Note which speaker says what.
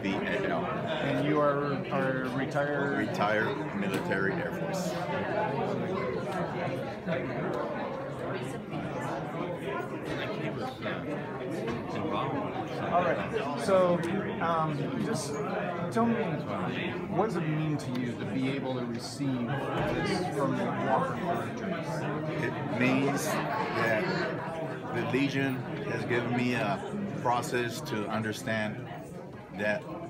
Speaker 1: SAVAL.
Speaker 2: And you are retired?
Speaker 1: Retired military Air Force.
Speaker 2: All right. So, just tell me, what does it mean to you to be able to receive this from Walker Furniture?
Speaker 1: It means that the Legion has given me a process to understand that